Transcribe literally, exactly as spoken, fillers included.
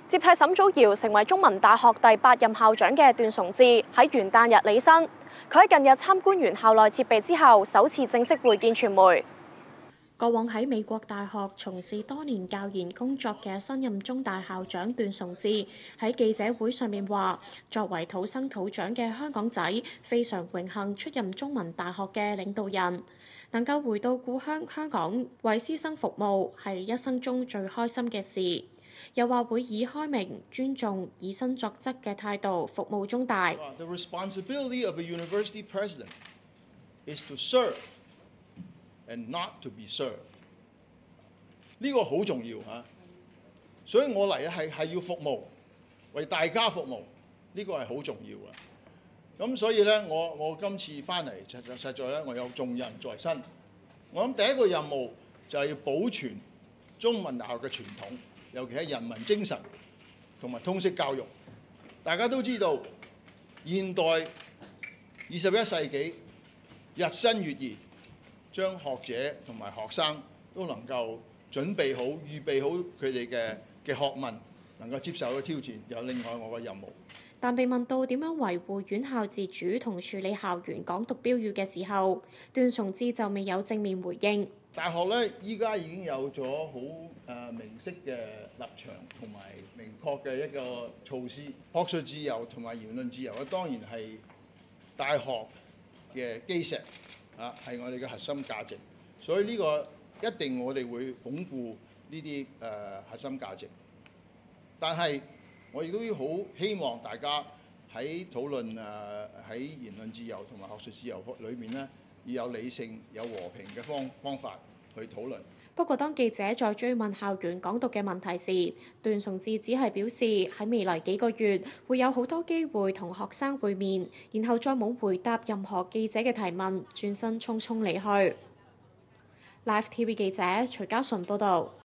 接替沈祖堯成為中文大學第八任校長嘅段崇智喺元旦日履新。佢喺近日參觀完校內設備之後，首次正式會見傳媒。過往喺美國大學從事多年教研工作嘅新任中大校長段崇智喺記者會上面話：作為土生土長嘅香港仔，非常榮幸出任中文大學嘅領導人，能夠回到故鄉香港為師生服務，係一生中最開心嘅事。又話會以開明、尊重、以身作則嘅態度服務中大。 The responsibility of a university president is to serve and not to be served。呢個好重要嚇，所以我嚟係係要服務，為大家服務，呢個係好重要嘅。咁所以咧，我我今次翻嚟實實實在咧，我有重任在身。我諗第一個任務就係要保存中文大學嘅傳統。尤其係人文精神同埋通識教育，大家都知道現代二十一世紀日新月異，將學者同埋學生都能夠準備好、預備好佢哋嘅嘅學問，能夠接受個挑戰，有另外我嘅任務。 但被問到點樣維護院校自主同處理校園港獨標語嘅時候，段崇智就未有正面回應。 大學咧，依家已經有咗好誒明晰嘅立場同埋明確嘅一個措施。學術自由同埋言論自由咧，當然係大學嘅基石啊，係我哋嘅核心價值。所以呢個一定我哋會鞏固呢啲誒核心價值。但係我亦都要好希望大家喺討論誒喺言論自由同埋學術自由裏面咧，要有理性、有和平嘅方方法去討論。 不過，當記者再追問校園港獨嘅問題時，段崇智只係表示喺未來幾個月會有好多機會同學生會面，然後再冇回答任何記者嘅提問，轉身匆匆離去。Live T V 記者徐嘉純報導。